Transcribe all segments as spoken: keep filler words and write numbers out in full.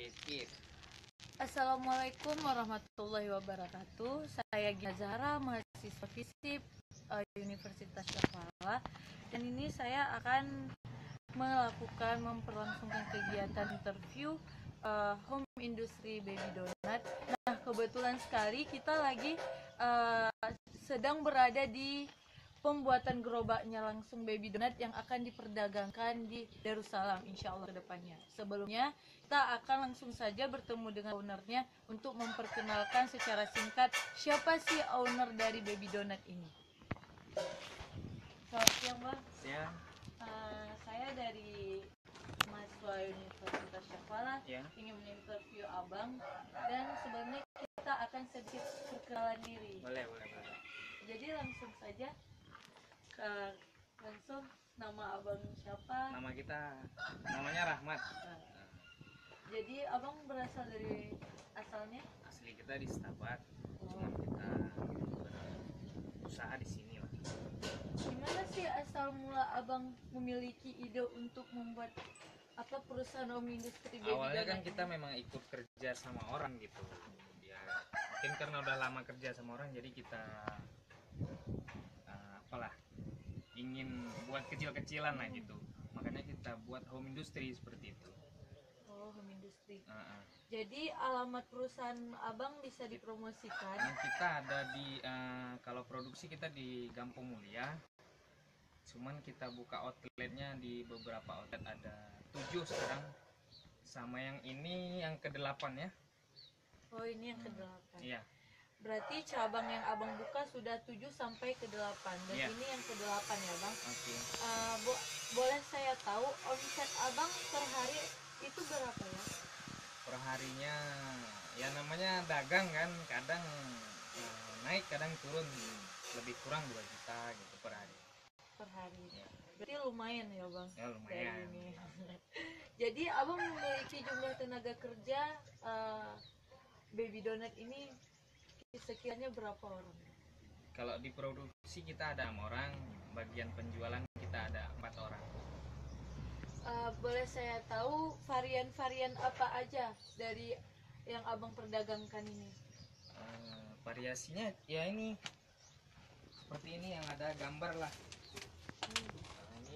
Skip, skip. Assalamualaikum warahmatullahi wabarakatuh. Saya Gina Zahra, mahasiswa FISIP uh, Universitas Kepala. Dan ini saya akan melakukan memperlangsungkan kegiatan interview uh, home industry baby donut. Nah, kebetulan sekali kita lagi uh, sedang berada di pembuatan gerobaknya langsung baby donut yang akan diperdagangkan di Darussalam insya Allah ke depannya. Sebelumnya kita akan langsung saja bertemu dengan ownernya untuk memperkenalkan secara singkat siapa sih owner dari baby donut ini. Selamat siang Bang. Siang. Uh, saya dari mahasiswa Universitas Syafala Ya. ingin menginterview Abang, dan sebelumnya kita akan sedikit perkenalan diri. Boleh, boleh, boleh. Jadi langsung saja ke langsung nama Abang siapa? Nama kita, namanya Rahmat. Nah, jadi Abang berasal dari asalnya? Asli kita di Setabat, Oh. cuma kita berusaha di sini lah. Gimana sih asal mula Abang memiliki ide untuk membuat apa perusahaan home industry baby Awalnya kan donut kita ini? memang ikut kerja sama orang gitu. Ya, mungkin karena udah lama kerja sama orang, jadi kita uh, apalah ingin buat kecil-kecilan lah gitu. Makanya kita buat home industry seperti itu. Oh, home industry. Uh-uh. Jadi alamat perusahaan Abang bisa dipromosikan. Nah, kita ada di uh, kalau produksi kita di Gampung Mulia, cuman kita buka outletnya di beberapa outlet, ada tujuh sekarang, sama yang ini yang kedelapan ya. Oh, ini yang kedelapan. Iya. Berarti cabang yang Abang buka sudah tujuh sampai ke delapan, dan Iya. ini yang kedelapan ya Bang. Oke. Uh, bo- boleh saya tahu omset Abang per hari itu berapa ya? Per harinya ya namanya dagang kan, kadang uh, naik kadang turun, lebih kurang dua juta gitu per hari. Per hari. Ya. Berarti lumayan ya Bang. Ya lumayan. Dari ini. Jadi Abang memiliki jumlah tenaga kerja uh, baby donut ini sekiranya berapa orang? Kalau di produksi kita ada enam orang, bagian penjualan kita ada empat orang. Uh, boleh saya tahu varian-varian apa aja dari yang Abang perdagangkan ini? Uh, variasinya ya ini seperti ini yang ada gambar lah. Hmm. Nah, ini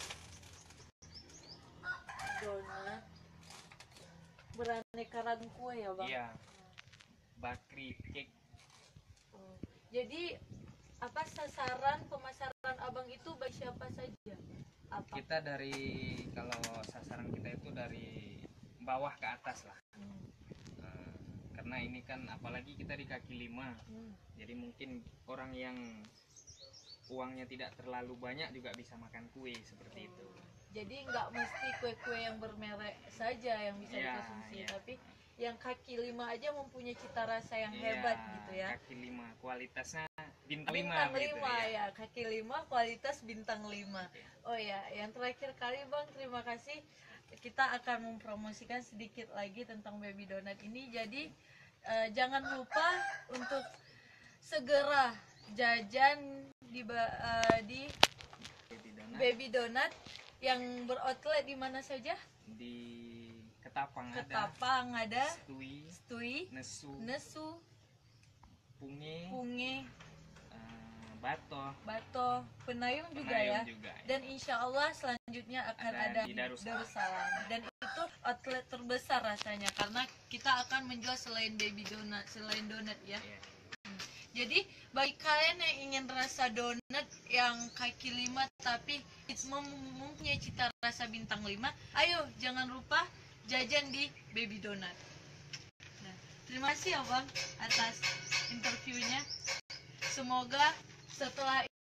Donat beraneka ragam kue ya Bang? iya, bakri, cake. Oh, jadi apa sasaran pemasaran Abang itu bagi siapa saja? Apa? Kita dari, kalau sasaran kita itu dari bawah ke atas lah. Hmm. Uh, karena ini kan apalagi kita di kaki lima, Hmm. jadi mungkin orang yang uangnya tidak terlalu banyak juga bisa makan kue seperti itu. Jadi nggak mesti kue-kue yang bermerek saja yang bisa Iya, dikonsumsi, iya. tapi yang kaki lima aja mempunyai cita rasa yang Iya, hebat gitu ya. Kaki lima, kualitasnya bintang lima. Bintang begitu, lima ya. ya, kaki lima kualitas bintang lima. Oh ya, yang terakhir kali Bang, terima kasih. Kita akan mempromosikan sedikit lagi tentang baby donut ini. Jadi eh, jangan lupa untuk segera jajan di ba- eh, di Baby donut baby donut yang beroutlet di mana saja? di Ketapang, Ketapang ada, ada, Stui, Stui, Nesu, Nesu, Punge, Punge, eh, Bato, Bato, Penayung juga Penayung ya. juga. Dan insya Allah selanjutnya akan Ada ada, di di Darussalam. Darussalam. Dan itu outlet terbesar rasanya karena kita akan menjual selain baby donut, selain donut ya. Iya. Jadi bagi kalian yang ingin rasa donat yang kaki lima tapi mem- mempunyai cita rasa bintang lima, ayo jangan lupa jajan di baby donut. Nah, terima kasih ya Bang atas interviewnya. Semoga setelah